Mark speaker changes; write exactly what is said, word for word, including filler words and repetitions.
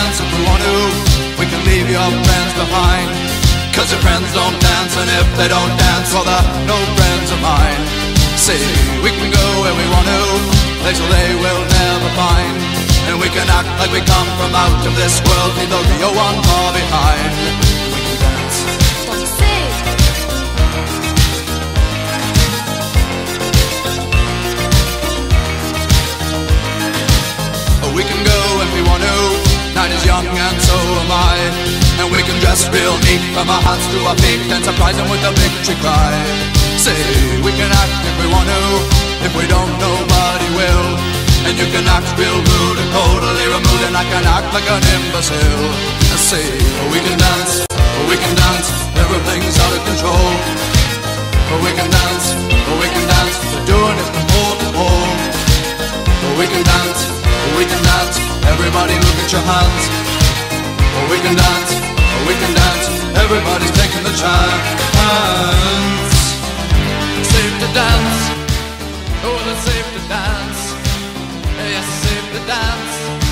Speaker 1: dance if we want to. We can leave your friends behind, cause your friends don't dance, and if they don't dance, well they're no friends of mine. See, we can go where we want to, places they will never find, and we can act like we come from out of this world, leave the real one far behind. We can dance.
Speaker 2: What you say?
Speaker 1: We can go if we want to, night is young and so am I, and we can dress real neat from our hats to our feet and surprise them with a victory cry. Say, we can act if we want to, if we don't nobody will, and you can act real rude and totally removed, and I can act like an imbecile. Say, we can dance, we can dance, everything's out of control. We can dance, we can dance, we're doing it from pole to pole. We can dance, we can dance, everybody look at your hands. We can dance, we can dance, everybody's taking the chance. Safe to dance, oh it's safe to dance. Yes, safe to dance.